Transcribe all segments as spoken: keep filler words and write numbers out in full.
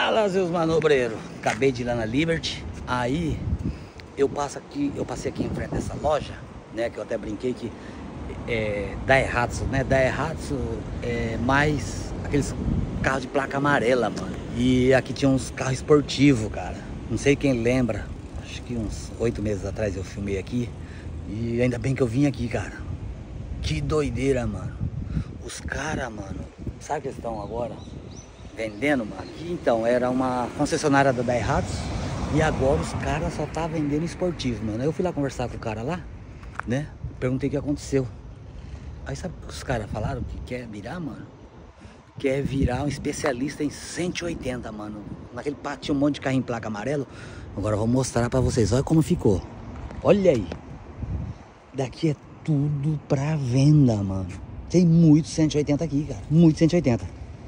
Fala, seus manobreiros. Acabei de ir lá na Liberty. Aí eu passo aqui, eu passei aqui em frente dessa loja, né? Que eu até brinquei que é Daihatsu, né? Daihatsu é mais aqueles carros de placa amarela, mano. E aqui tinha uns carros esportivos, cara. Não sei quem lembra. Acho que uns oito meses atrás eu filmei aqui. E ainda bem que eu vim aqui, cara. Que doideira, mano. Os caras, mano, sabe o que eles estão agora vendendo, mano? Que, então, era uma concessionária da Daihatsu. E agora os caras só tá vendendo esportivo, mano. Aí eu fui lá conversar com o cara lá, né? Perguntei o que aconteceu. Aí sabe o que os caras falaram que quer virar, mano? Quer virar um especialista em cento e oitenta, mano. Naquele pátio tinha um monte de carro em placa amarelo. Agora eu vou mostrar pra vocês. Olha como ficou. Olha aí. Daqui é tudo pra venda, mano. Tem muito cento e oitenta aqui, cara. Muito cento e oitenta.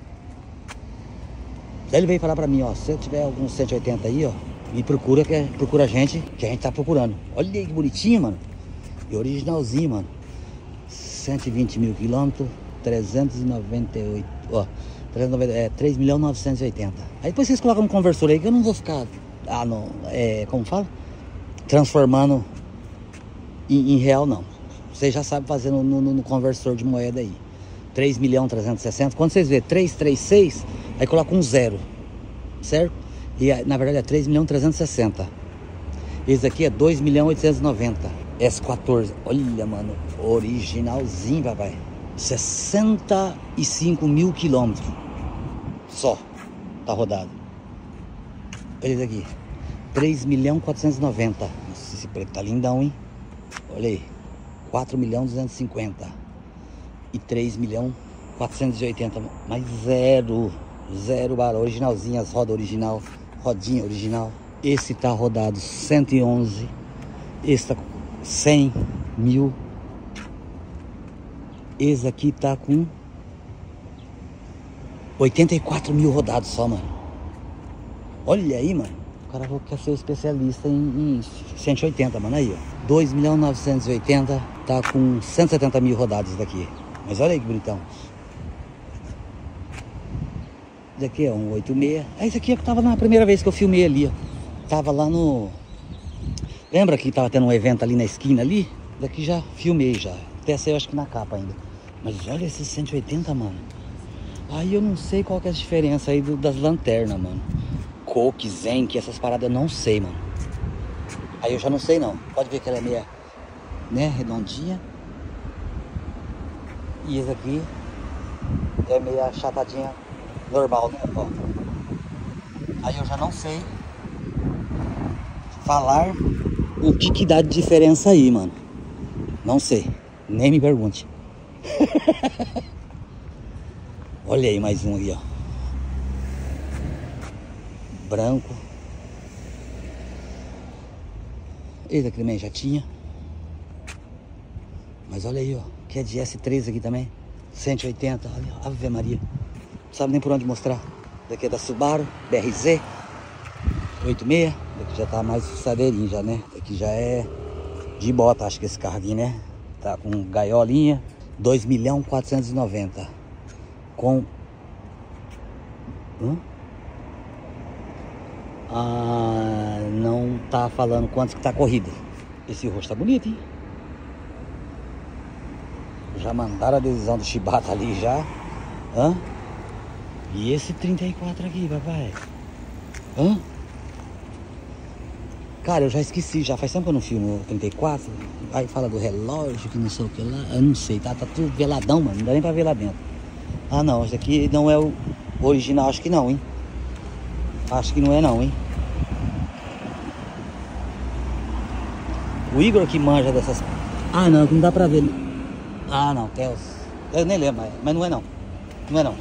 Daí ele veio falar pra mim, ó. Se eu tiver algum cento e oitenta aí, ó, me procura, que é, procura a gente, que a gente tá procurando. Olha aí que bonitinho, mano. E originalzinho, mano. cento e vinte mil quilômetros, trezentos e noventa e oito, ó. trezentos e noventa, é, três milhões novecentos e oitenta. Aí depois vocês colocam no conversor aí, que eu não vou ficar, ah, não, é, como fala? Transformando em, em real, não. Vocês já sabem fazer no, no, no conversor de moeda aí. três milhões trezentos e sessenta. Quando vocês verem trezentos e trinta e seis, aí coloca um zero, certo? E na verdade é três milhões trezentos e sessenta. Esse aqui é dois milhões oitocentos e noventa. S quatorze. Olha, mano, originalzinho, papai. sessenta e cinco mil quilômetros. Só tá rodado. Olha esse aqui. três milhões quatrocentos e noventa. Nossa, esse preto tá lindão, hein? Olha aí. quatro milhões duzentos e cinquenta. E três milhões quatrocentos e oitenta. Mas zero. Zero barra. Originalzinho, as rodas original. Rodinha original. Esse tá rodado cento e onze. Esse tá com cem mil. Esse aqui tá com oitenta e quatro mil rodados só, mano. Olha aí, mano. O cara quer ser especialista em, em cento e oitenta, mano. Aí, ó. dois milhões novecentos e oitenta. Tá com cento e setenta mil rodados daqui. Mas olha aí que bonitão. Esse aqui é um oitenta e seis. Ah, esse aqui é que tava na primeira vez que eu filmei ali, ó. Tava lá no... Lembra que tava tendo um evento ali na esquina ali? Daqui já filmei já. Até saiu acho que na capa ainda. Mas olha esses cento e oitenta, mano. Aí eu não sei qual que é a diferença aí do, das lanternas, mano. Coke, Zenk, essas paradas eu não sei, mano. Aí eu já não sei não. Pode ver que ela é meia, né, redondinha. E esse aqui é meio achatadinha, normal, né? Ó. Aí eu já não sei falar o que que dá de diferença aí, mano. Não sei, nem me pergunte. Olha aí mais um aí, ó. Branco. Esse aqui também já tinha. Mas olha aí, ó. Que é de S treze aqui também. cento e oitenta, olha, Ave Maria. Não sabe nem por onde mostrar. Daqui é da Subaru, B R Z oitenta e seis. Daqui já tá mais saveirinho já, né? Daqui já é de bota, acho que esse carro aqui, né? Tá com gaiolinha. dois milhões quatrocentos e noventa. Com... Hum? Ah, não tá falando quantos que tá corrida. Esse rosto tá bonito, hein? Já mandaram a adesão do Shibata ali já. Hã? E esse trinta e quatro aqui, papai? Hã? Cara, eu já esqueci, já faz tempo que eu não filmo o trinta e quatro. Aí fala do relógio, que não sei o que lá. Eu não sei, tá, tá tudo veladão, mano. Não dá nem pra ver lá dentro. Ah, não, esse aqui não é o original, acho que não, hein? Acho que não é não, hein? O Igor que manja dessas... Ah, não, não dá pra ver. Ah, não, tem os... Eu nem lembro, mas não é não. Não é não.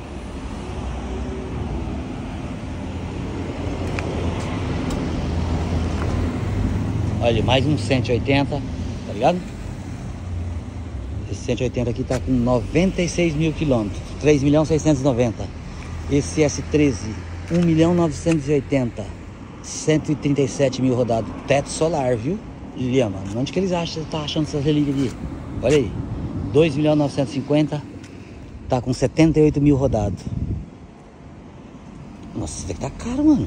Olha, mais um cento e oitenta, tá ligado? Esse cento e oitenta aqui tá com noventa e seis mil quilômetros, três milhões seiscentos e noventa. Esse S treze, um milhão novecentos e oitenta, cento e trinta e sete mil rodados. Teto solar, viu? E, mano, onde que eles acham, tá achando essas relíquias aqui? Olha aí, dois milhões novecentos e cinquenta, tá com setenta e oito mil rodados. Nossa, isso daqui tá caro, mano.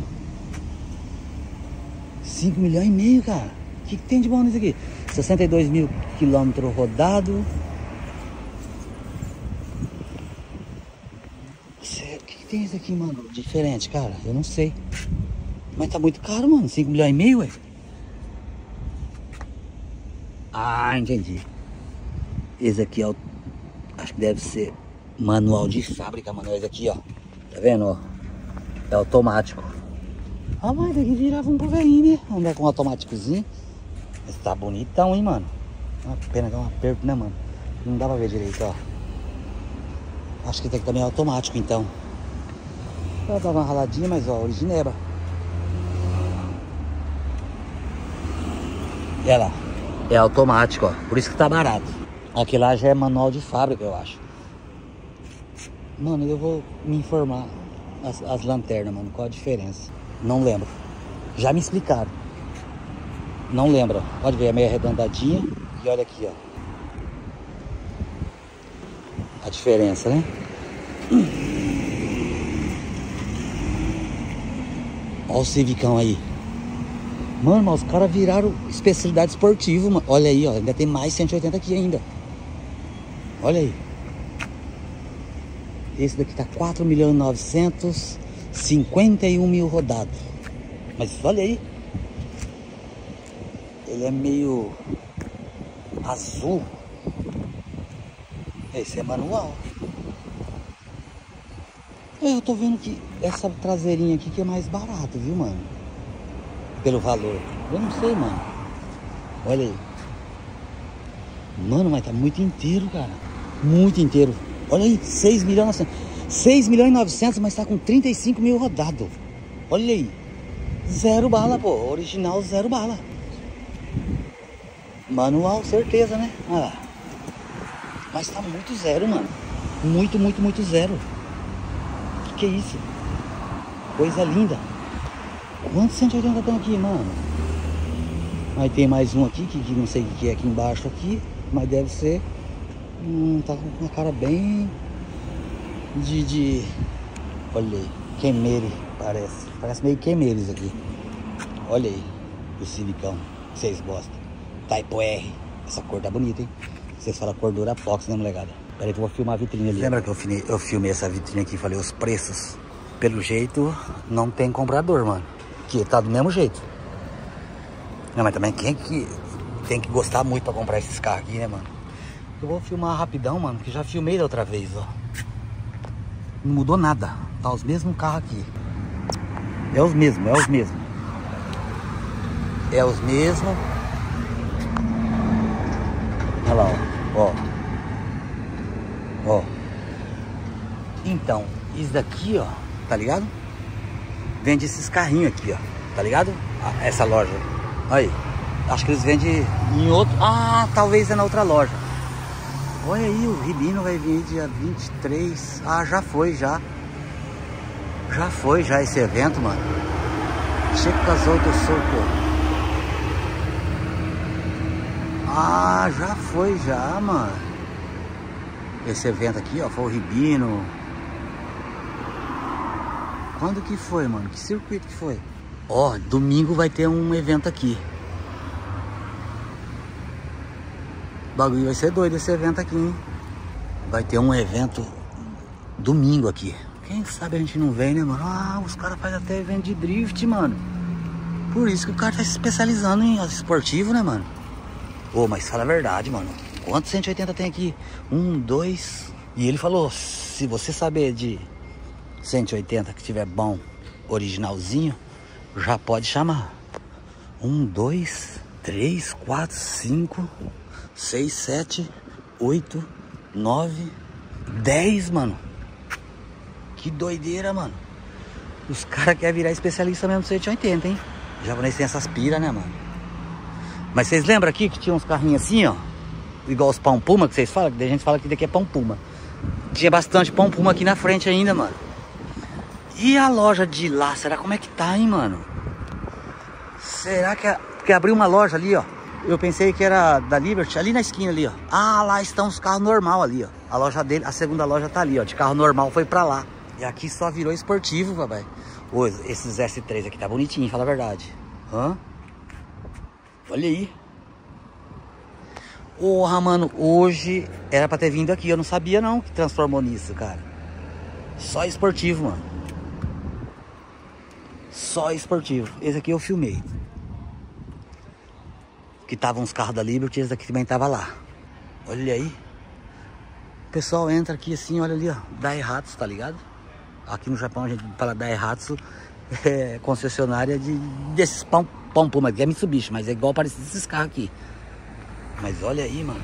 cinco milhões e meio, cara. O que, que tem de bom nisso aqui? sessenta e dois mil quilômetros rodados. O que, que tem isso aqui, mano? Diferente, cara. Eu não sei. Mas tá muito caro, mano. cinco milhões e meio, ué. Ah, entendi. Esse aqui é o... Acho que deve ser manual de fábrica, mano. Esse aqui, ó. Tá vendo, ó? É automático. Ah, mas daqui virava um velhinho, né? Andar com um automáticozinho. Mas tá bonitão, hein, mano. Uma pena que é um aperto, né, mano? Não dá pra ver direito, ó. Acho que esse aqui também é automático, então. Ela dava uma raladinha, mas ó, origineba. E olha lá. É automático, ó. Por isso que tá barato. Aqui lá já é manual de fábrica, eu acho. Mano, eu vou me informar. As, as lanternas, mano. Qual a diferença? Não lembro. Já me explicaram. Não lembro. Pode ver, é meio arredondadinha. E olha aqui, ó. A diferença, né? Olha o Civicão aí. Mano, mas os caras viraram especialidade esportiva, mano. Olha aí, ó. Ainda tem mais cento e oitenta aqui ainda. Olha aí. Esse daqui tá quatro milhões e novecentos e cinquenta e um mil rodado. Mas olha aí. Ele é meio azul. Esse é manual. Eu tô vendo que essa traseirinha aqui que é mais barato, viu, mano? Pelo valor. Eu não sei, mano. Olha aí. Mano, mas tá muito inteiro, cara. Muito inteiro. Olha aí, seis milhões e novecentos. seis milhões e novecentos, mas tá com trinta e cinco mil rodado. Olha aí. Zero bala, pô. Original, zero bala. Manual, certeza, né? Olha lá. Mas tá muito zero, mano. Muito, muito, muito zero. Que que é isso? Coisa linda. Quantos cento e oitenta tem aqui, mano? Aí tem mais um aqui, que, que não sei o que é aqui embaixo aqui. Mas deve ser... Hum, tá com uma cara bem... De... de... Olha aí. Quemeire, parece. Parece meio quemeire isso aqui. Olha aí. O Civicão. Vocês gostam. Type R. Essa cor tá bonita, hein? Vocês falam cor Durafox, né, molecada? Peraí que eu vou filmar a vitrine ali. Lembra que eu filmei, eu filmei essa vitrine aqui e falei os preços? Pelo jeito, não tem comprador, mano. Que tá do mesmo jeito. Não, mas também quem que tem que gostar muito pra comprar esses carros aqui, né, mano? Eu vou filmar rapidão, mano, que já filmei da outra vez, ó. Não mudou nada. Tá os mesmos carros aqui. É os mesmos, é os mesmos. É os mesmos. Olha lá, ó. Ó. Ó. Então, isso daqui, ó. Tá ligado? Vende esses carrinhos aqui, ó. Tá ligado? Ah, essa loja. Aí. Acho que eles vendem em outro... Ah, talvez é na outra loja. Olha aí, o Ribino vai vir dia vinte e três. Ah, já foi, já. Já foi, já, esse evento, mano. Chico Casoto Soco. Ah, já foi, já, mano. Esse evento aqui, ó, foi o Ribino. Quando que foi, mano? Que circuito que foi? Ó, domingo vai ter um evento aqui. O bagulho vai ser doido esse evento aqui, hein? Vai ter um evento domingo aqui. Quem sabe a gente não vem, né, mano? Ah, os caras fazem até evento de drift, mano. Por isso que o cara tá se especializando em esportivo, né, mano? Ô, mas fala a verdade, mano. Quantos cento e oitenta tem aqui? Um, dois... E ele falou, se você saber de cento e oitenta que tiver bom, originalzinho, já pode chamar. Um, dois, três, quatro, cinco, seis, sete, oito, nove, dez, mano. Que doideira, mano. Os caras querem virar especialista mesmo no cento e oitenta, hein? O japonês tem essas piras, né, mano? Mas vocês lembram aqui que tinha uns carrinhos assim, ó? Igual os pão puma que vocês falam, que a gente fala que daqui é pão puma. Tinha bastante pão puma aqui na frente ainda, mano. E a loja de lá, será como é que tá, hein, mano? Será que, a... que abriu uma loja ali, ó? Eu pensei que era da Liberty, ali na esquina ali, ó. Ah, lá estão os carros normal ali, ó. A loja dele, a segunda loja tá ali, ó. De carro normal foi pra lá. E aqui só virou esportivo, papai. Ô, esses S três aqui tá bonitinho, fala a verdade. Hã? Olha aí. Porra, mano, hoje era pra ter vindo aqui. Eu não sabia não que transformou nisso, cara. Só esportivo, mano. Só esportivo. Esse aqui eu filmei. Que tava uns carros da Liberty, esse daqui também tava lá. Olha aí. O pessoal entra aqui assim, olha ali, ó. Daihatsu, tá ligado? Aqui no Japão a gente fala Daihatsu, é concessionária de, desses pão, pão, pão, mas é Mitsubishi, mas é igual parecido esses carros aqui. Mas olha aí, mano.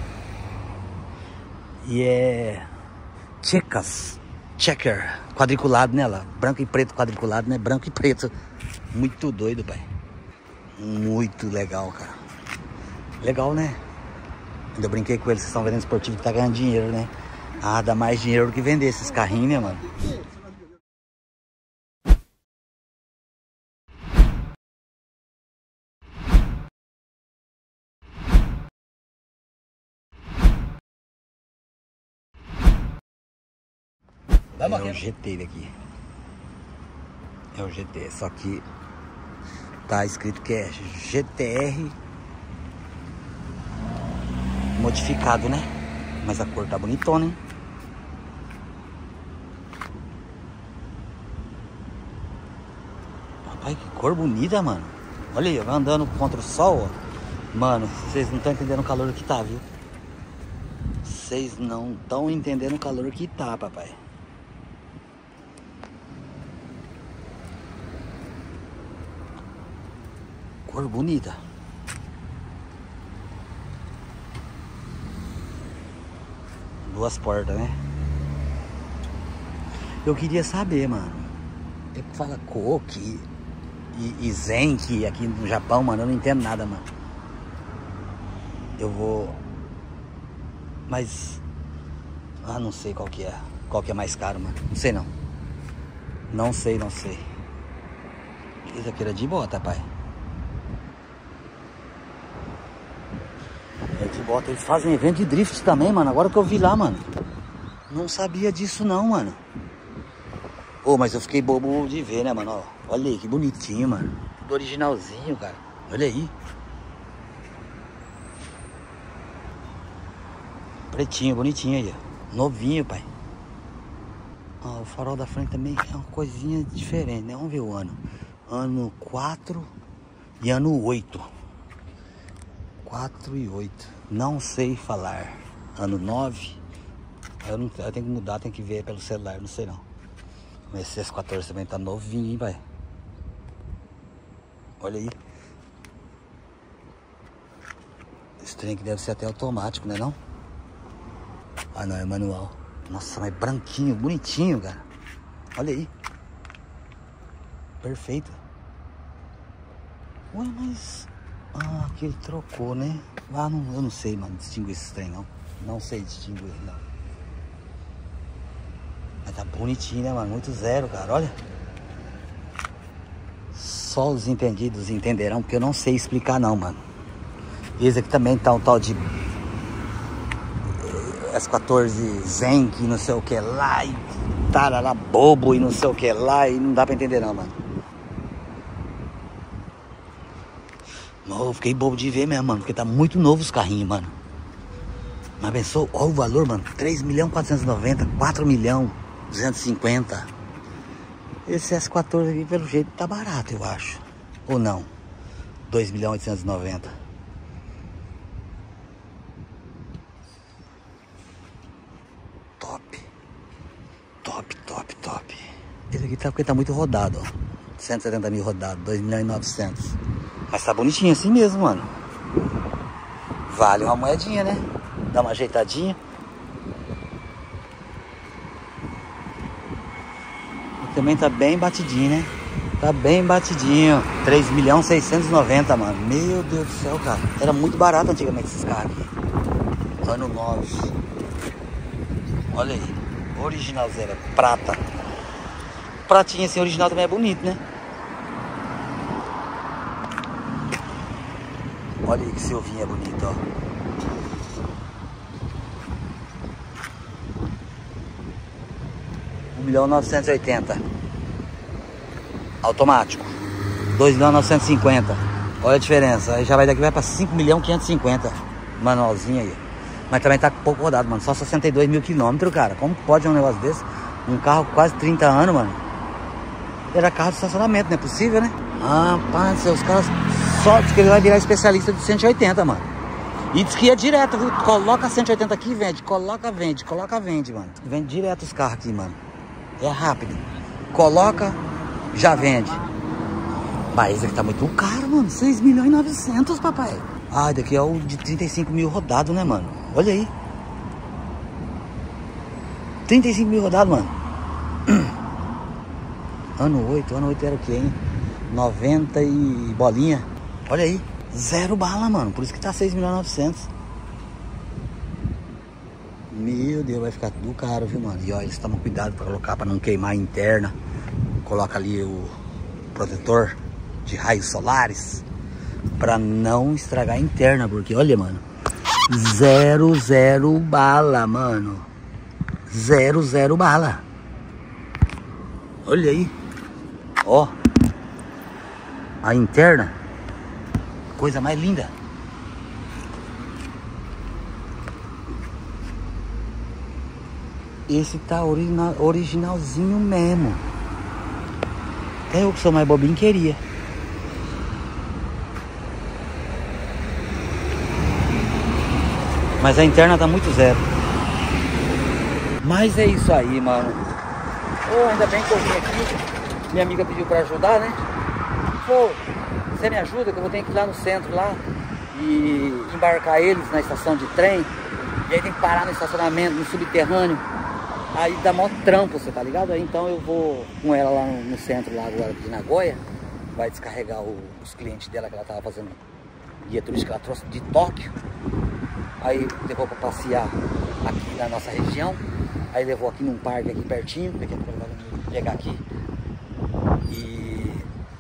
E é checas, checker, quadriculado nela. Branco e preto quadriculado, né? Branco e preto. Muito doido, pai. Muito legal, cara. Legal, né? Ainda brinquei com eles, vocês estão vendo esportivo que tá ganhando dinheiro, né? Ah, dá mais dinheiro do que vender esses carrinhos, né, mano? É o G T daqui. É o G T, só que tá escrito que é G T R modificado, né? Mas a cor tá bonitona, hein? Rapaz, que cor bonita, mano. Olha aí, vai andando contra o sol, ó. Mano, vocês não estão entendendo o calor que tá, viu? Vocês não estão entendendo o calor que tá, papai. Cor bonita. Duas portas, né? Eu queria saber, mano. Tem que falar Koki e, e Zenki aqui no Japão, mano. Eu não entendo nada, mano. Eu vou... Mas... Ah, não sei qual que é. Qual que é mais caro, mano. Não sei, não. Não sei, não sei. Isso aqui era de bota, pai. De bota. Eles fazem evento de drift também, mano. Agora que eu vi lá, mano. Não sabia disso não, mano. Ô, oh, mas eu fiquei bobo de ver, né, mano? Ó, olha aí, que bonitinho, mano. Tudo originalzinho, cara. Olha aí. Pretinho, bonitinho aí, ó. Novinho, pai. Ó, o farol da frente também é uma coisinha diferente, né? Vamos ver o ano. Ano quatro e ano oito. quatro e oito. Não sei falar. Ano nove. Eu, não, eu tenho que mudar, tenho que ver pelo celular, não sei não. Esse S quatorze também tá novinho, hein, pai. Olha aí. Esse trem que deve ser até automático, né não? Ah não, é manual. Nossa, mas branquinho, bonitinho, cara. Olha aí. Perfeito. Ué, mas... Ah, aqui ele trocou, né? Ah, não, eu não sei, mano, distinguir esse trem, não. Não sei distinguir, não. Mas tá bonitinho, né, mano? Muito zero, cara, olha. Só os entendidos entenderão, porque eu não sei explicar, não, mano. Esse aqui também tá um tal de... S quatorze Zenki, não sei o que lá, e tarará bobo e não sei o que lá, e não dá pra entender, não, mano. Eu fiquei bobo de ver mesmo, mano, porque tá muito novo os carrinhos, mano. Mas pensou, olha o valor, mano, três milhões quatrocentos e noventa, quatro milhões duzentos e cinquenta. Esse S quatorze aqui, pelo jeito, tá barato, eu acho. Ou não? dois milhões oitocentos e noventa. Top. Top, top, top. Esse aqui tá porque tá muito rodado, ó. cento e setenta mil rodado, dois milhões e novecentos. Mas tá bonitinho assim mesmo, mano. Vale uma moedinha, né? Dá uma ajeitadinha. E também tá bem batidinho, né? Tá bem batidinho. três milhões seiscentos e noventa, mano. Meu Deus do céu, cara. Era muito barato antigamente esses carros aqui. Ano nove. Olha aí. Original zero. Prata. Pratinha assim, original também é bonito, né? Olha aí que Silvinha é bonito, ó. um milhão novecentos e oitenta. automático. dois milhões novecentos e cinquenta. Olha a diferença. Aí já vai daqui, vai pra cinco milhões quinhentos e cinquenta. Manualzinho aí. Mas também tá pouco rodado, mano. Só sessenta e dois mil quilômetros, cara. Como pode um negócio desse? Um carro com quase trinta anos, mano. Era carro de estacionamento, não é possível, né? Ah, pá, os caras só diz que ele vai virar especialista de cento e oitenta, mano. E diz que é direto, viu? Coloca cento e oitenta aqui e vende. Coloca, vende. Coloca, vende, mano. Vende direto os carros aqui, mano. É rápido. Coloca, já vende. Mas esse aqui tá muito caro, mano. seis milhões e novecentos, papai. Ah, daqui é o de trinta e cinco mil rodado, né, mano? Olha aí. trinta e cinco mil rodado, mano. Ano oito. Ano oito era o quê, hein? noventa e bolinha. Olha aí. Zero bala, mano. Por isso que tá seis milhões e novecentos. Meu Deus, vai ficar tudo caro, viu, mano? E ó, eles tomam cuidado pra colocar, pra não queimar a interna. Coloca ali o protetor de raios solares pra não estragar a interna, porque olha, mano, zero, zero bala, mano. Zero, zero bala. Olha aí. Ó. A interna. Coisa mais linda. Esse tá original, originalzinho mesmo. Até eu que sou mais bobinho queria. Mas a interna tá muito zero. Mas é isso aí, mano. Oh, ainda bem que eu vim aqui. Minha amiga pediu pra ajudar, né? Pô, você me ajuda que eu vou ter que ir lá no centro lá e embarcar eles na estação de trem. E aí tem que parar no estacionamento, no subterrâneo. Aí dá mó trampo, você tá ligado? Aí então eu vou com ela lá no, no centro lá agora de Nagoya. Vai descarregar o, os clientes dela que ela tava fazendo guia turística que ela trouxe de Tóquio. Aí levou pra passear aqui na nossa região. Aí levou aqui num parque aqui pertinho. Daqui a pouco ela vai me pegar aqui. E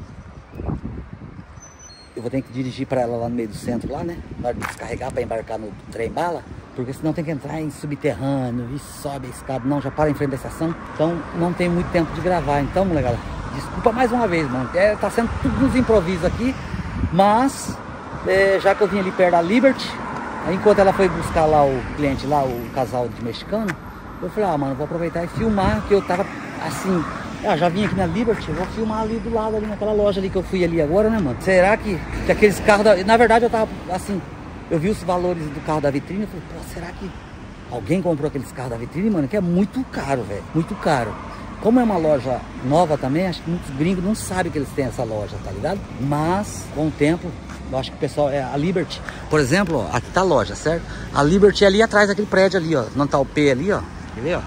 eu vou ter que dirigir pra ela lá no meio do centro lá, né? Na hora de descarregar pra embarcar no trem bala. Porque senão tem que entrar em subterrâneo e sobe a escada. Não, já para em frente da estação. Então não tem muito tempo de gravar. Então, galera, desculpa mais uma vez, mano. É, tá sendo tudo nos improvisos aqui. Mas, é, já que eu vim ali perto da Liberty, aí, enquanto ela foi buscar lá o cliente lá, o casal de mexicano, eu falei, ah, mano, vou aproveitar e filmar. Que eu tava assim, ah, já vim aqui na Liberty, eu vou filmar ali do lado, ali naquela loja ali que eu fui ali agora, né, mano? Será que, que aqueles carros da... Na verdade eu tava assim... Eu vi os valores do carro da vitrine, eu falei, pô, será que alguém comprou aqueles carros da vitrine, mano? Que é muito caro, velho, muito caro. Como é uma loja nova também, acho que muitos gringos não sabem que eles têm essa loja, tá ligado? Mas, com o tempo, eu acho que o pessoal, é a Liberty, por exemplo, ó, aqui tá a loja, certo? A Liberty é ali atrás daquele prédio ali, ó, não tá o P ali, ó, quer ver, ó?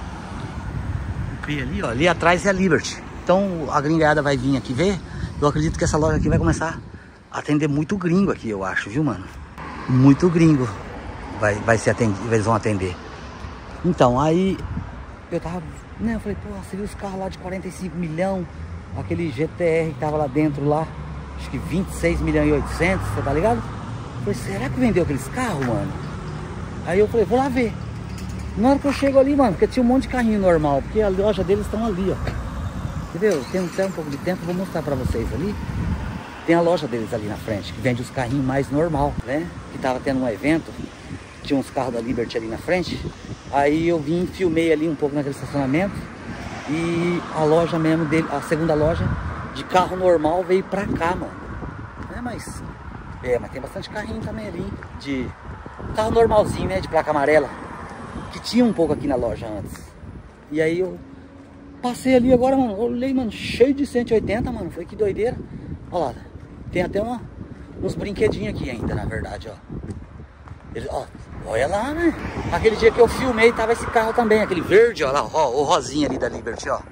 O P ali, ó, ali atrás é a Liberty. Então, a gringada vai vir aqui ver, eu acredito que essa loja aqui vai começar a atender muito gringo aqui, eu acho, viu, mano? Muito gringo vai, vai ser atendido, eles vão atender. Então, aí eu tava, né, eu falei, pô, você viu os carros lá de quarenta e cinco milhão, aquele G T R que tava lá dentro lá, acho que vinte e seis milhões e oitocentos, você tá ligado? Eu falei, será que vendeu aqueles carros, mano? Aí eu falei, vou lá ver. Na hora que eu chego ali, mano, porque tinha um monte de carrinho normal, porque a loja deles estão ali, ó. Entendeu? Tem até um pouco de tempo, vou mostrar pra vocês ali. Tem a loja deles ali na frente, que vende os carrinhos mais normal, né? Que tava tendo um evento, tinha uns carros da Liberty ali na frente. Aí eu vim, filmei ali um pouco naquele estacionamento. E a loja mesmo dele, a segunda loja de carro normal veio pra cá, mano. É, mas... É, mas tem bastante carrinho também ali, de carro normalzinho, né? De placa amarela. Que tinha um pouco aqui na loja antes. E aí eu passei ali agora, mano, olhei, mano, cheio de cento e oitenta, mano. Falei, que doideira. Olha lá. Tem até uma, uns brinquedinhos aqui ainda, na verdade, ó. Ele, ó, olha lá, né? Aquele dia que eu filmei, tava esse carro também, aquele verde, ó lá, ó, o rosinha ali da Liberty, ó.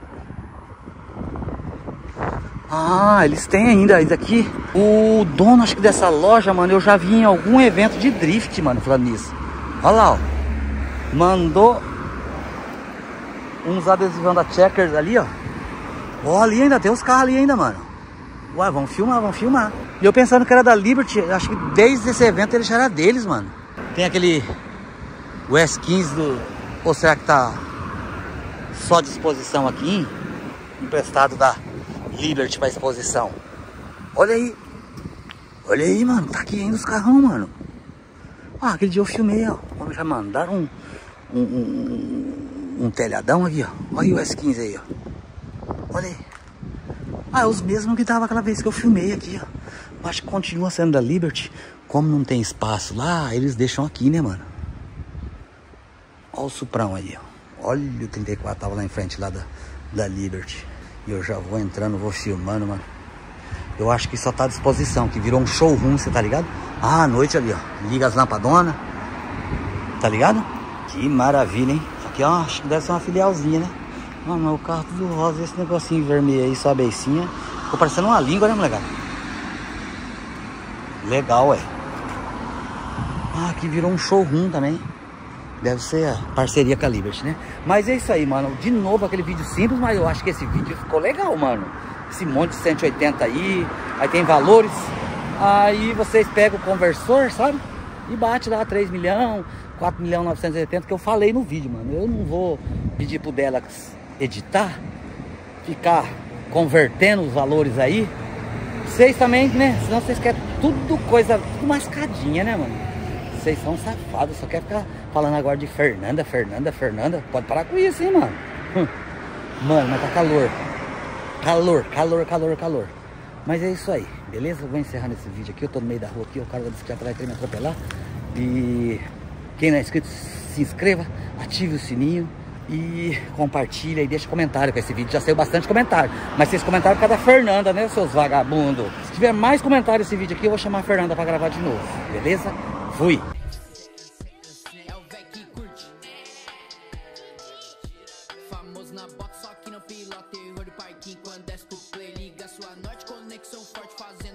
Ah, eles têm ainda isso aqui. O dono, acho que dessa loja, mano, eu já vi em algum evento de drift, mano, falando nisso. Olha lá, ó. Mandou uns adesivão da Checkers ali, ó. Ó, ali ainda tem os carros ali ainda, mano. Ué, vamos filmar, vamos filmar. E eu pensando que era da Liberty, acho que desde esse evento ele já era deles, mano. Tem aquele o S quinze do... Ou será que tá só à disposição aqui? Emprestado da Liberty pra exposição. Olha aí. Olha aí, mano. Tá aqui ainda os carrão, mano. Ah, aquele dia eu filmei, ó. Já mandaram um, um, um, um telhadão aqui, ó. Olha aí o S quinze aí, ó. Olha aí. Ah, é os mesmos que tava aquela vez que eu filmei aqui, ó. Acho que continua sendo da Liberty. Como não tem espaço lá, eles deixam aqui, né, mano? Olha o Suprão aí, ó. Olha o trinta e quatro tava lá em frente lá da, da Liberty. E eu já vou entrando, vou filmando, mano. Eu acho que só tá à disposição, que virou um showroom, você tá ligado? Ah, à noite ali, ó. Liga as lampadonas. Tá ligado? Que maravilha, hein? Isso aqui, ó, acho que deve ser uma filialzinha, né? Mano, o carro tudo rosa, esse negocinho vermelho aí, só a beicinha. Ficou parecendo uma língua, né, molecada? Legal, ué. Ah, aqui virou um showroom também. Deve ser a parceria com a Liberty, né? Mas é isso aí, mano. De novo, aquele vídeo simples, mas eu acho que esse vídeo ficou legal, mano. Esse monte de cento e oitenta aí. Aí tem valores. Aí vocês pegam o conversor, sabe? E bate lá três milhões, quatro milhões novecentos e oitenta, que eu falei no vídeo, mano. Eu não vou pedir pro Delax editar, ficar convertendo os valores aí. Vocês também, né? Senão vocês querem tudo coisa, tudo mascadinha, né, mano? Vocês são safados, só quer ficar falando agora de Fernanda, Fernanda, Fernanda. Pode parar com isso, hein, mano? Mano, mas tá calor. Calor, calor, calor, calor. Mas é isso aí, beleza? Eu vou encerrar nesse vídeo aqui. Eu tô no meio da rua aqui, o cara da bicicleta vai querer me atropelar. E quem não é inscrito, se inscreva, ative o sininho e compartilha e deixa comentário com esse vídeo. Já saiu bastante comentário, mas vocês comentaram por causa da Fernanda, né, seus vagabundos? Se tiver mais comentário nesse vídeo aqui, eu vou chamar a Fernanda pra gravar de novo, beleza? Fui! Famoso na box, só que não pilota, terror do parquinho. Quando desce pro play, liga sua norte, conexão forte, fazendo